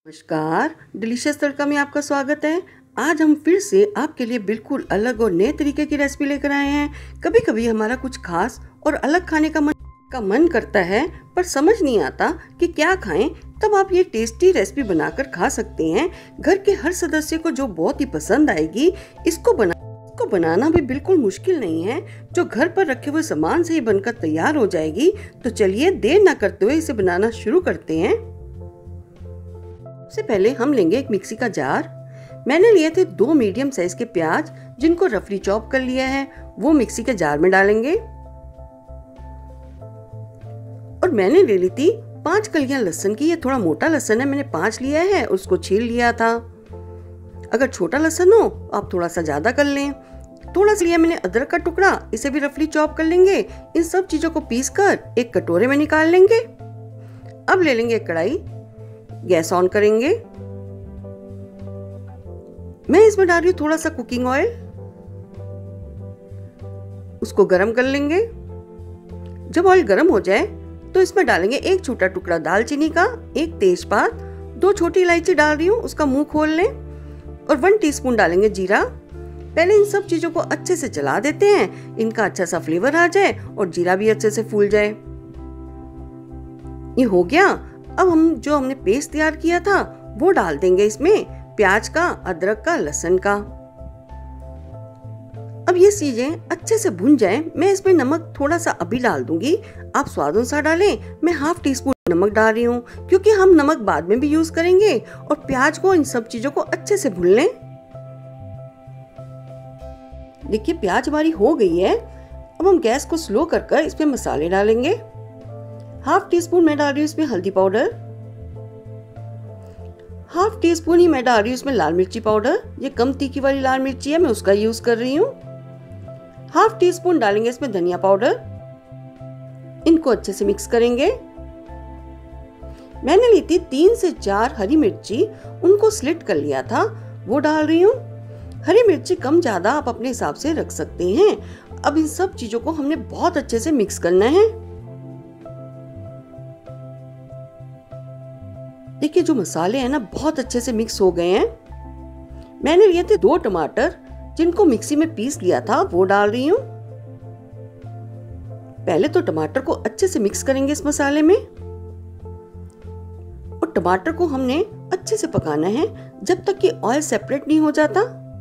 नमस्कार, डिलीशियस तड़का में आपका स्वागत है। आज हम फिर से आपके लिए बिल्कुल अलग और नए तरीके की रेसिपी लेकर आए हैं। कभी कभी हमारा कुछ खास और अलग खाने का मन करता है, पर समझ नहीं आता कि क्या खाएं। तब आप ये टेस्टी रेसिपी बनाकर खा सकते हैं। घर के हर सदस्य को जो बहुत ही पसंद आएगी। इसको बनाना भी बिल्कुल मुश्किल नहीं है, जो घर पर रखे हुए सामान से ही बनकर तैयार हो जाएगी। तो चलिए देर न करते हुए इसे बनाना शुरू करते हैं। सबसे पहले हम लेंगे एक मिक्सी का जार। मैंने लिए थे 2 मीडियम साइज के प्याज, जिनको रफली चॉप कर लिया है, वो मिक्सी के जार में डालेंगे। और मैंने ले ली थी 5 कलियां लहसुन की। ये थोड़ा मोटा लहसुन है, मैंने 5 लिया है, उसको छील लिया था। अगर छोटा लहसुन हो आप थोड़ा सा ज्यादा कर लें। थोड़ा सा लिया मैंने अदरक का टुकड़ा, इसे भी रफली चॉप कर लेंगे। इन सब चीजों को पीसकर एक कटोरे में निकाल लेंगे। अब ले लेंगे कढ़ाई, गैस ऑन करेंगे। मैं इसमें डाल रही हूँ थोड़ा सा कुकिंग ऑयल, उसको गरम कर लेंगे। जब ऑयल गरम हो जाए तो इसमें डालेंगे एक छोटा टुकड़ा दालचीनी का, एक तेजपात, 2 छोटी इलायची डाल रही हूँ, उसका मुंह खोल लें। और 1 टीस्पून डालेंगे जीरा। पहले इन सब चीजों को अच्छे से चला देते हैं, इनका अच्छा सा फ्लेवर आ जाए और जीरा भी अच्छे से फूल जाए। ये हो गया। अब हमने पेस्ट तैयार किया था वो डाल देंगे इसमें, प्याज का, अदरक का, लहसुन का। अब ये चीजें अच्छे से भुन जाएं। मैं इसमें नमक थोड़ा सा अभी डाल दूंगी, आप स्वाद अनुसार डालें। मैं ½ टीस्पून नमक डाल रही हूँ, क्योंकि हम नमक बाद में भी यूज करेंगे। और प्याज को, इन सब चीजों को अच्छे से भून लें। देखिए प्याज हमारी हो गई है। अब हम गैस को स्लो कर इसमें मसाले डालेंगे। ½ टीस्पून मैं डाल रही हूँ इसमें हल्दी पाउडर। ½ टीस्पून ही मैं डाल रही हूँ इसमें लाल मिर्ची पाउडर। ये कम तीखी वाली लाल मिर्ची है, मैं उसका यूज कर रही हूँ। ½ टीस्पून डालेंगे इसमें धनिया पाउडर। इनको अच्छे से मिक्स करेंगे। मैंने ली थी 3 से 4 हरी मिर्ची, उनको स्लिट कर लिया था, वो डाल रही हूँ। हरी मिर्ची कम ज्यादा आप अपने हिसाब से रख सकते हैं। अब इन सब चीजों को हमने बहुत अच्छे से मिक्स करना है। देखिए जो मसाले हैं ना, बहुत अच्छे से मिक्स हो गए हैं। मैंने लिए थे 2 टमाटर, जिनको मिक्सी में पीस लिया था, वो डाल रही हूँ। पहले तो टमाटर को अच्छे से मिक्स करेंगे इस मसाले में। और टमाटर को हमने अच्छे से पकाना है जब तक कि ऑयल सेपरेट नहीं हो जाता।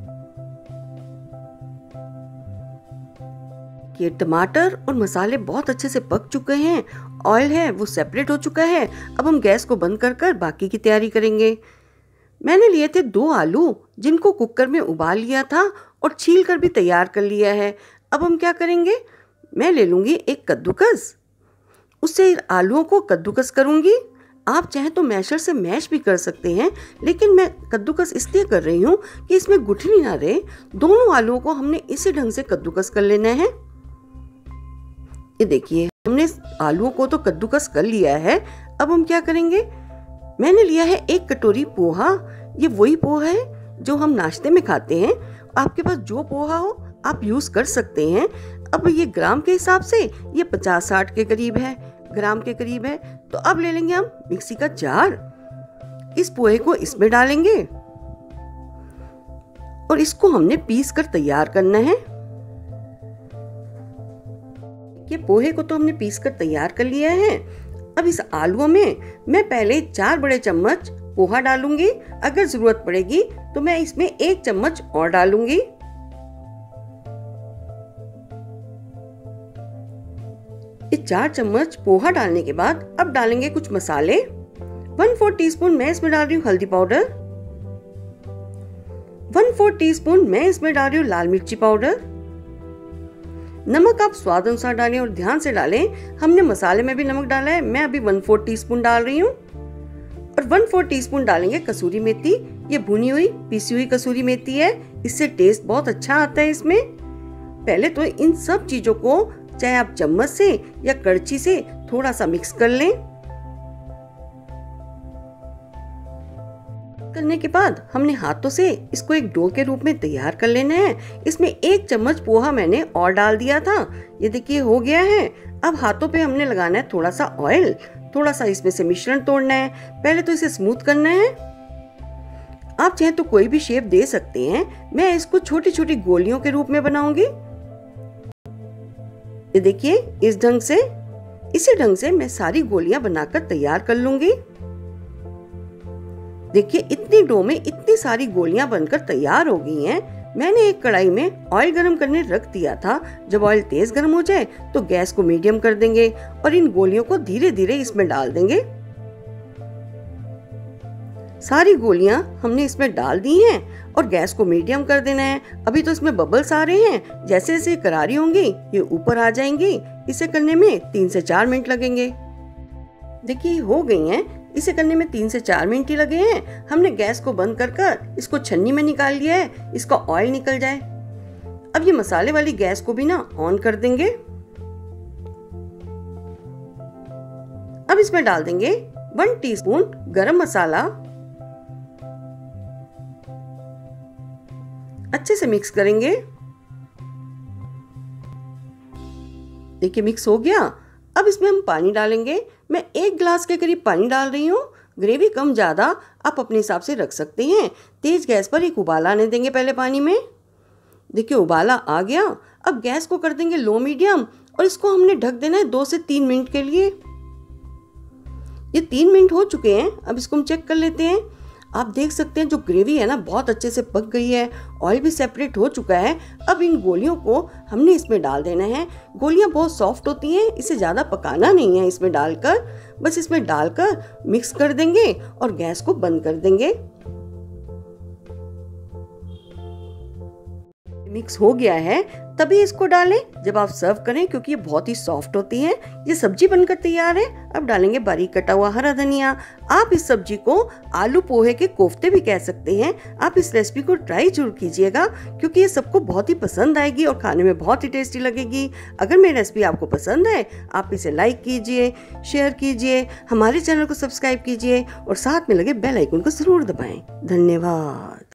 ये टमाटर और मसाले बहुत अच्छे से पक चुके हैं, ऑयल है वो सेपरेट हो चुका है। अब हम गैस को बंद कर बाकी की तैयारी करेंगे। मैंने लिए थे 2 आलू, जिनको कुकर में उबाल लिया था और छील कर भी तैयार कर लिया है। अब हम क्या करेंगे, मैं ले लूंगी एक कद्दूकस, उससे आलूओं को कद्दूकस करूंगी। आप चाहें तो मैशर से मैश भी कर सकते हैं, लेकिन मैं कद्दूकस इसलिए कर रही हूँ कि इसमें गुठली ना रहे। दोनों आलूओं को हमने इसी ढंग से कद्दूकस कर लेना है। ये देखिए हमने आलूओं को तो कद्दूकस कर लिया है। अब हम क्या करेंगे, मैंने लिया है 1 कटोरी पोहा। ये वही पोहा है जो हम नाश्ते में खाते हैं। आपके पास जो पोहा हो आप यूज कर सकते हैं। अब ये ग्राम के हिसाब से ये 50-60 के करीब है, ग्राम के करीब है। तो अब ले लेंगे हम मिक्सी का जार, इस पोहे को इसमें डालेंगे और इसको हमने पीस कर तैयार करना है। ये पोहे को तो हमने पीस कर तैयार कर लिया है। अब इस आलूओं में मैं पहले 4 बड़े चम्मच पोहा डालूंगी। अगर जरूरत पड़ेगी तो मैं इसमें 1 चम्मच और डालूंगी। ये 4 चम्मच पोहा डालने के बाद अब डालेंगे कुछ मसाले। 1/4 टीस्पून मैं इसमें डाल रही हूँ हल्दी पाउडर। 1/4 टीस्पून मैं इसमें डाल रही हूँ लाल मिर्ची पाउडर। नमक आप स्वाद अनुसार डालें और ध्यान से डालें। हमने मसाले में भी नमक डाला है, मैं अभी 1/4 टीस्पून डाल रही हूँ। और 1/4 टीस्पून डालेंगे कसूरी मेथी। ये भुनी हुई पीसी हुई कसूरी मेथी है, इससे टेस्ट बहुत अच्छा आता है इसमें। पहले तो इन सब चीजों को चाहे आप चम्मच से या कड़छी से थोड़ा सा मिक्स कर लें। करने के बाद हमने हाथों से इसको एक डो के रूप में तैयार कर लेना है। इसमें 1 चम्मच पोहा मैंने और डाल दिया था। ये देखिए हो गया है। अब हाथों पे हमने लगाना है थोड़ा सा ऑयल। थोड़ा सा इसमें से मिश्रण तोड़ना है। पहले तो इसे स्मूथ करना है। आप चाहे तो कोई भी शेप दे सकते हैं। मैं इसको छोटी छोटी गोलियों के रूप में बनाऊंगी। ये देखिए, इसी ढंग से मैं सारी गोलियां बनाकर तैयार कर लूंगी। देखिए, इतनी डो में इतनी सारी गोलियां बनकर तैयार हो गई हैं। मैंने एक कढ़ाई में ऑयल गरम करने रख दिया था। जब ऑयल तेज गरम हो जाए तो गैस को मीडियम कर देंगे और इन गोलियों को धीरे धीरे इसमें डाल देंगे। सारी गोलियां हमने इसमें डाल दी हैं और गैस को मीडियम कर देना है। अभी तो इसमें बबल्स आ रहे हैं, जैसे जैसे करारी होंगी ये ऊपर आ जाएंगी। इसे करने में 3 से 4 मिनट लगेंगे। देखिए, हो गई हैं। इसे करने में 3 से 4 मिनट ही लगे हैं। हमने गैस को बंद कर इसको छन्नी में निकाल लिया है, इसका ऑयल निकल जाए। अब ये मसाले वाली गैस को भी ना ऑन कर देंगे। अब इसमें डाल देंगे 1 टीस्पून गरम मसाला। अच्छे से मिक्स करेंगे। देखिए, मिक्स हो गया। अब इसमें हम पानी डालेंगे। मैं 1 गिलास के करीब पानी डाल रही हूँ। ग्रेवी कम ज्यादा आप अपने हिसाब से रख सकते हैं। तेज गैस पर एक उबाला आने देंगे पहले पानी में। देखिए, उबाला आ गया। अब गैस को कर देंगे लो मीडियम और इसको हमने ढक देना है 2 से 3 मिनट के लिए। ये 3 मिनट हो चुके हैं। अब इसको हम चेक कर लेते हैं। आप देख सकते हैं जो ग्रेवी है ना बहुत अच्छे से पक गई है, ऑयल भी सेपरेट हो चुका है। अब इन गोलियों को हमने इसमें डाल देना है। गोलियां बहुत सॉफ्ट होती हैं, इसे ज़्यादा पकाना नहीं है। इसमें डालकर बस इसमें डालकर मिक्स कर देंगे और गैस को बंद कर देंगे। मिक्स हो गया है तभी इसको डालें जब आप सर्व करें, क्योंकि ये बहुत ही सॉफ्ट होती है। ये सब्जी बनकर तैयार है। अब डालेंगे बारीक कटा हुआ हरा धनिया। आप इस सब्जी को आलू पोहे के कोफ्ते भी कह सकते हैं। आप इस रेसिपी को ट्राई जरूर कीजिएगा, क्योंकि ये सबको बहुत ही पसंद आएगी और खाने में बहुत ही टेस्टी लगेगी। अगर मेरी रेसिपी आपको पसंद है आप इसे लाइक कीजिए, शेयर कीजिए, हमारे चैनल को सब्सक्राइब कीजिए और साथ में लगे बेल आइकन को जरूर दबाएं। धन्यवाद।